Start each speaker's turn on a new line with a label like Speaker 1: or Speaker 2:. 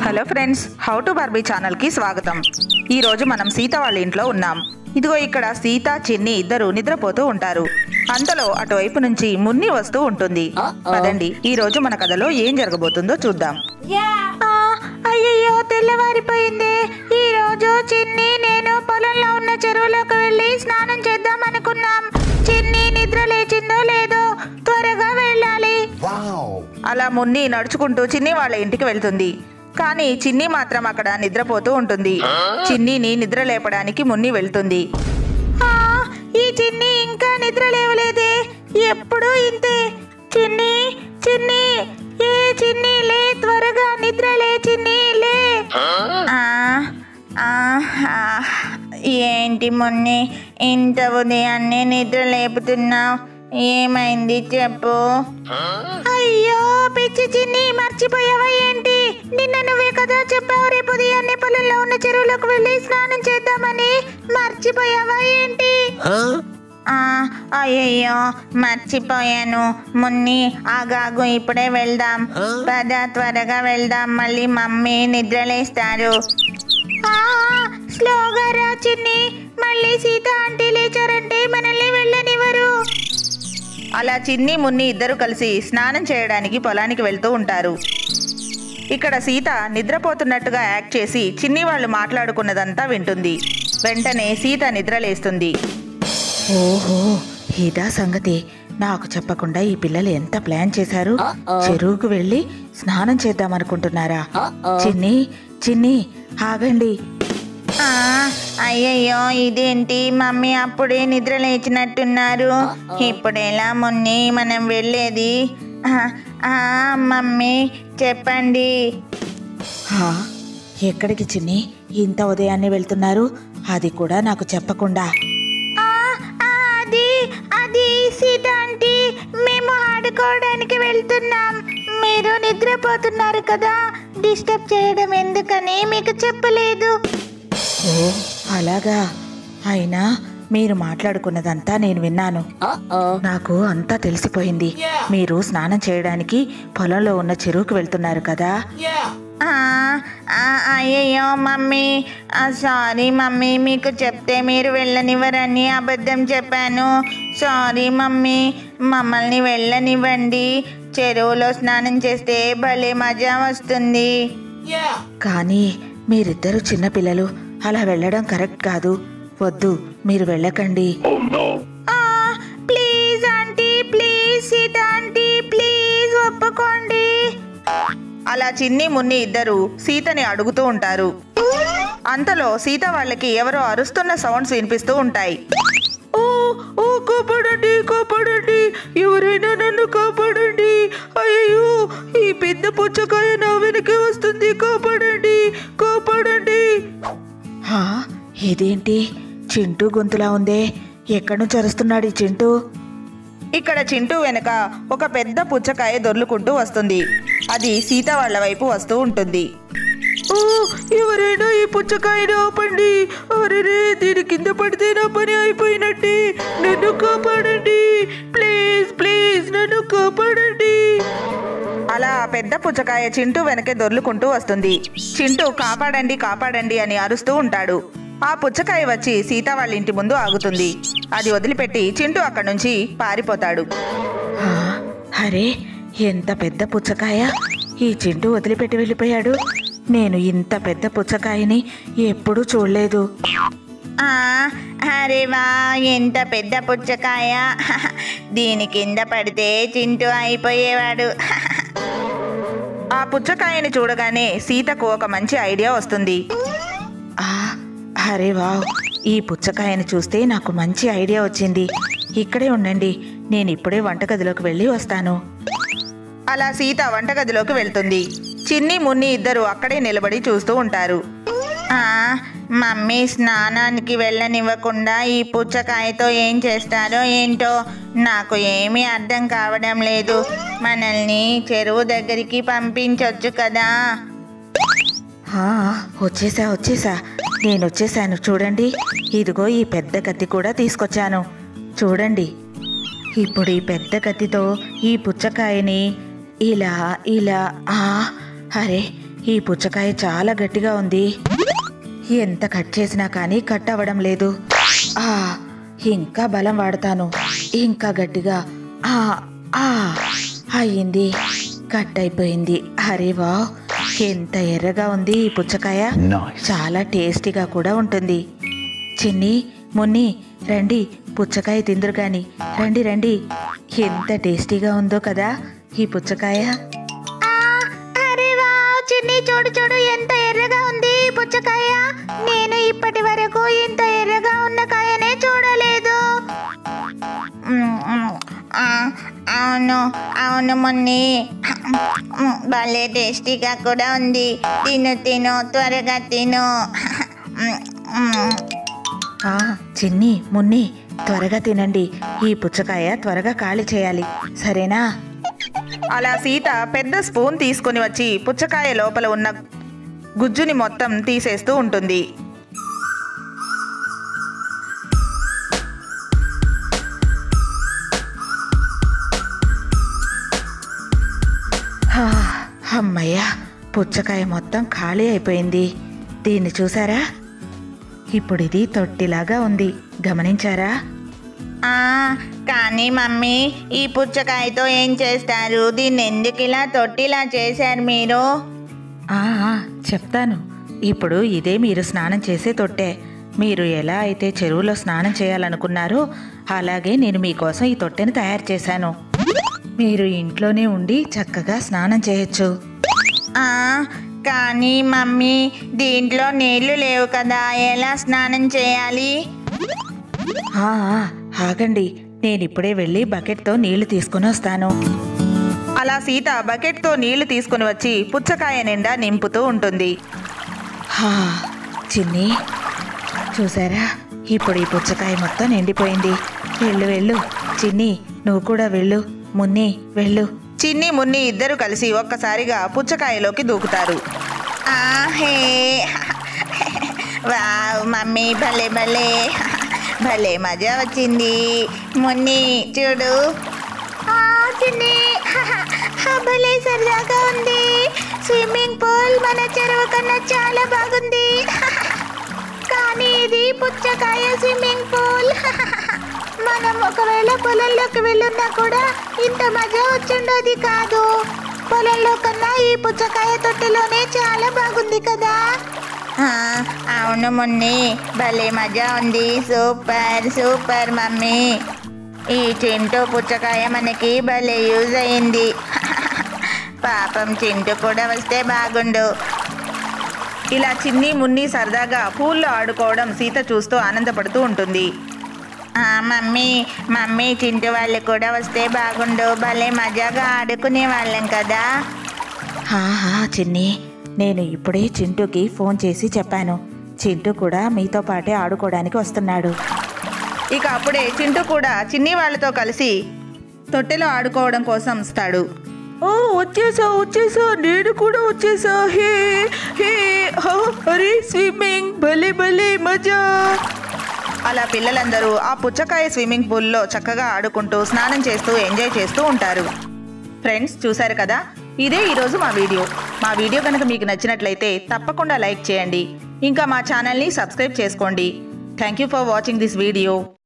Speaker 1: Hello friends, how to Barbie ఛానల్కి స్వాగతం. ఈరోజు మనం సీత వాళ్ళ ఇంట్లో ఉన్నాం. ఇదిగో ఇక్కడ సీత, చిన్ని ఇద్దరు నిద్రపోతూ ఉంటారు. అంతలో అటువైపు నుంచి మున్ని వస్తూ ఉంటుంది. పదండి, ఈ రోజు మన కథలో ఏం జరగబోతుందో చూద్దాం. అయ్యయ్యో, తెల్లవారిపోయింది. ఈ రోజు చిన్ని నేను పొలంలో ఉన్న చెరువులోకి వెళ్ళి స్నానం చేద్దాం అనుకున్నాం. చిన్ని నిద్ర లేచిందో లేదో, త్వరగా వెళ్ళాలి. అలా మున్ని నడుచుకుంటూ చిన్ని వాళ్ళ ఇంటికి వెళ్తుంది. కానీ చిన్ని మాత్రం అక్కడ నిద్రపోతూ ఉంటుంది. చిన్నిని నిద్ర లేపడానికి మున్ని వెళ్తుంది. ఈ చిన్ని ఇంకా నిద్ర లేవలేదే, ఎప్పుడు ఇంతే. చిన్ని చిన్ని, ఏ చిన్ని లే, త్వరగా నిద్ర లే చిన్ని లే. ఏంటి మున్ని, ఇంత ఉదయాన్నే నిద్ర లేపుతున్నావు? ఏమైంది చెప్పు. అయ్యో పిచ్చి చిన్ని, మర్చిపోయావా ఏంటి? నిన్న నువ్వే కదా చెప్పావు రేపు ఉదయాన్నే పొలంలో ఉన్న చెరువులోకి వెళ్ళి స్నానం చేద్దామని. మర్చిపోయావా ఏంటి? అయ్యయ్యో మర్చిపోయాను. మున్ని ఆగాగు, ఇప్పుడే వెళ్దాం. పద త్వరగా వెళ్దాం, మళ్ళీ మమ్మీ నిద్రలేస్తారు. స్లోగా రా చిన్ని, మళ్ళీ సీత ఆంటీ లేచారంటే మనల్ని వెళ్ళనివ్వరు. అలా చిన్ని మున్ని ఇద్దరు కలిసి స్నానం చేయడానికి పొలానికి వెళ్తూ ఉంటారు. ఇక్కడ సీత నిద్రపోతున్నట్టుగా యాక్ట్ చేసి చిన్ని వాళ్ళు మాట్లాడుకున్నదంతా వింటుంది. వెంటనే సీత నిద్రలేస్తుంది. ఓహో, ఇదా సంగతి. నాకు చెప్పకుండా ఈ పిల్లలు ఎంత ప్లాన్ చేశారు. చెరువుకు వెళ్ళి స్నానం చేద్దామనుకుంటున్నారా? చిన్ని చిన్ని, ఆగండి. అయ్యయ్యో, ఇదేంటి మమ్మీ అప్పుడే నిద్ర లేచినట్టున్నారు. ఇప్పుడెలా మున్ని మనం వెళ్ళేది? మమ్మీ చెప్పండి. ఎక్కడికి చిన్ని, ఇంత ఉదయాన్నే వెళ్తున్నారు? అది కూడా నాకు చెప్పకుండా. అది సీత ఆంటీ, మేము ఆడుకోవడానికి వెళ్తున్నాం. మీరు నిద్రపోతున్నారు కదా, డిస్టర్బ్ చేయడం ఎందుకని మీకు చెప్పలేదు. ఓ అలాగా. అయినా మీరు మాట్లాడుకున్నదంతా నేను విన్నాను. నాకు అంతా తెలిసిపోయింది. మీరు స్నానం చేయడానికి పొలంలో ఉన్న చెరువుకు వెళ్తున్నారు కదా. అయ్యయ్యో మమ్మీ, సారీ మమ్మీ, మీకు చెప్తే మీరు వెళ్ళనివ్వరని అబద్ధం చెప్పాను. సారీ మమ్మీ, మమ్మల్ని వెళ్ళనివ్వండి. చెరువులో స్నానం చేస్తే భలే మజా వస్తుంది. కానీ మీరిద్దరూ చిన్నపిల్లలు, అలా వెళ్ళడం కరెక్ట్ కాదు. వద్దు, మీరు వెళ్ళకండి. Please aunty, please Sita aunty, please ఒప్పుకోండి. అలా చిన్ని మున్ని ఇద్దరు సీతని అడుగుతూ ఉంటారు. అంతలో సీత వాళ్ళకి ఎవరో అరుస్తున్న సౌండ్స్ వినిపిస్తూ ఉంటాయి. కాపాడండి, కాపాడండి, ఎవరైనా నన్ను కాపాడండి. అయ్యో, ఈ పెద్ద పుచ్చకాయ నా వెనకే వస్తుంది, కాపాడండి, కాపాడండి. ఇదేంటి చింటూ గొంతులా ఉందే? ఎక్కడి నుంచి అరుస్తున్నాడు ఈ చింటూ? ఇక్కడ చింటూ వెనక ఒక పెద్ద పుచ్చకాయ దొర్లుకుంటూ వస్తుంది. అది సీత వాళ్ళ వైపు వస్తూ ఉంటుంది. ఎవరైనా ఈ పుచ్చకాయను ఆపండి. అరే, దీని కింద పడితే నా పని అయిపోయినట్టే. నన్ను కాపాడండి, ప్లీజ్ ప్లీజ్, నన్ను కాపాడండి. అలా పెద్ద పుచ్చకాయ చింటూ వెనకే దొర్లుకుంటూ వస్తుంది. చింటూ కాపాడండి కాపాడండి అని అరుస్తూ ఉంటాడు. ఆ పుచ్చకాయ వచ్చి సీత వాళ్ళ ఇంటి ముందు ఆగుతుంది. అది వదిలిపెట్టి చింటూ అక్కడి నుంచి పారిపోతాడు. అరే, ఎంత పెద్ద పుచ్చకాయ! ఈ చింటూ వదిలిపెట్టి వెళ్ళిపోయాడు. నేను ఇంత పెద్ద పుచ్చకాయని ఎప్పుడూ చూడలేదు. అరే వా, ఎంత పెద్ద పుచ్చకాయ! దీని కింద పడితే చింటూ అయిపోయేవాడు. ఆ పుచ్చకాయని చూడగానే సీతకు ఒక మంచి ఐడియా వస్తుంది. అరే వావ్, ఈ పుచ్చకాయని చూస్తే నాకు మంచి ఐడియా వచ్చింది. ఇక్కడే ఉండండి, నేను ఇప్పుడే వంటగదిలోకి వెళ్ళి వస్తాను. అలా సీత వంటగదిలోకి వెళ్తుంది. చిన్ని మున్ని ఇద్దరు అక్కడే నిలబడి చూస్తూ ఉంటారు. మమ్మీ స్నానానికి వెళ్ళనివ్వకుండా ఈ పుచ్చకాయతో ఏం చేస్తారో ఏంటో నాకు ఏమీ అర్థం కావడం లేదు. మనల్ని చెరువు దగ్గరికి పంపించొచ్చు కదా. వచ్చేసా, నేను వచ్చేసాను. చూడండి, ఇదిగో ఈ పెద్ద కత్తి కూడా తీసుకొచ్చాను. చూడండి, ఇప్పుడు ఈ పెద్ద కత్తితో ఈ పుచ్చకాయని ఇలా ఇలా. అరే, ఈ పుచ్చకాయ చాలా గట్టిగా ఉంది. ఎంత కట్ చేసినా కానీ కట్ అవ్వడం లేదు. ఇంకా బలం వాడతాను. ఇంకా గట్టిగా. అయ్యింది, కట్ అయిపోయింది. అరే వా, ఎంత ఎర్రగా ఉంది ఈ పుచ్చకాయ. చాలా టేస్టీగా కూడా ఉంటుంది. చిన్ని, మున్ని, రండి పుచ్చకాయ తిందురు గాని. రండి రండి. ఎంత టేస్టీగా ఉందో కదా ఈ పుచ్చకాయ. అరే వా, చిన్ని చూడు చూడు, ఎంత ఎర్రగా ఉంది పుచ్చకాయ. నేను ఇప్పటి వరకు ఇంత ఎర్రగా ఉన్న కాయనే చూడలేదు. అవును అవును మున్ని, భలే టేస్టీగా కూడా ఉంది. తిను తిను, త్వరగా తిను. చిన్ని, మున్ని, త్వరగా తినండి. ఈ పుచ్చకాయ త్వరగా ఖాళీ చేయాలి, సరేనా? అలా సీత పెద్ద స్పూన్ తీసుకుని వచ్చి పుచ్చకాయ లోపల ఉన్న గుజ్జుని మొత్తం తీసేస్తూ ఉంటుంది. అమ్మయ్య, పుచ్చకాయ మొత్తం ఖాళీ అయిపోయింది. దీన్ని చూసారా? ఇప్పుడు ఇది తొట్టిలాగా ఉంది, గమనించారా? కానీ మమ్మీ, ఈ పుచ్చకాయతో ఏం చేస్తారు? దీన్ని ఎందుకు ఇలా తొట్టిలా చేశారు మీరు? చెప్తాను. ఇప్పుడు ఇదే మీరు స్నానం చేసే తొట్టే. మీరు ఎలా అయితే చెరువులో స్నానం చేయాలనుకున్నారో అలాగే నేను మీకోసం ఈ తొట్టెని తయారు చేశాను. మీరు ఇంట్లోనే ఉండి చక్కగా స్నానం చేయొచ్చు. కానీ మమ్మీ, దీంట్లో నీళ్లు లేవు కదా, ఎలా స్నానం చేయాలి? ఆగండి, నేనిప్పుడే వెళ్ళి బకెట్తో నీళ్లు తీసుకుని వస్తాను. అలా సీత బకెట్తో నీళ్లు తీసుకుని వచ్చి పుచ్చకాయ నిండా నింపుతూ ఉంటుంది. చిన్ని, చూసారా? ఇప్పుడు ఈ పుచ్చకాయ మొత్తం నిండిపోయింది. వెళ్ళు వెళ్ళు. చిన్ని, నువ్వు కూడా వెళ్ళు. మున్ని, వెళ్ళు. చిన్ని, మున్ని ఇద్దరు కలిసి ఒక్కసారిగా పుచ్చకాయలోకి దూకుతారు. వావ్ మమ్మీ, భలే భలే భలే మజా వచ్చింది. మున్ని చూడు. చిన్ని, భలే సరదాగా ఉంది. స్విమ్మింగ్ పూల్ మన చెరువు కన్నా చాలా బాగుంది. కానీ ఇది పుచ్చకాయ స్విమ్మింగ్ పూల్. మనం ఒకవేళ పొలంలోకి వెళ్ళున్నా కూడా ఇంత మజా వచ్చిండేది కాదు. పొలంలో కన్నా ఈ పుచ్చకాయ తొట్టిలోనే చాలా బాగుంది కదా. అవును మున్ని, భలే మజా ఉంది. Super super mummy. ఈ చింటూ పుచ్చకాయ మనకి భలే యూజ్ అయింది. పాపం చింటూ కూడా వస్తే బాగుండు. ఇలా చిన్ని, మున్ని సరదాగా పూల్లో ఆడుకోవడం సీత చూస్తూ ఆనందపడుతూ ఉంటుంది. మమ్మీ మమ్మీ, చింటూ వాళ్ళు కూడా వస్తే బాగుండు. భలే మజాగా ఆడుకునే వాళ్ళం కదా. చిన్ని, నేను ఇప్పుడే చింటూకి ఫోన్ చేసి చెప్పాను. చింటూ కూడా మీతో పాటే ఆడుకోవడానికి వస్తున్నాడు. ఇక అప్పుడే చింటూ కూడా చిన్ని వాళ్ళతో కలిసి తొట్టెలో ఆడుకోవడం కోసం వస్తాడు. వచ్చేసా, నేను కూడా వచ్చేసా. హే హే, అరే స్విమ్మింగ్, భలే భలే మజా. అలా పిల్లలందరూ ఆ పుచ్చకాయ స్విమ్మింగ్ పూల్లో చక్కగా ఆడుకుంటూ స్నానం చేస్తూ ఎంజాయ్ చేస్తూ ఉంటారు. ఫ్రెండ్స్, చూశారు కదా, ఇదే ఈరోజు మా వీడియో కనుక మీకు నచ్చినట్లయితే తప్పకుండా లైక్ చేయండి. ఇంకా మా ఛానల్ని సబ్స్క్రైబ్ చేసుకోండి. Thank you for watching this video.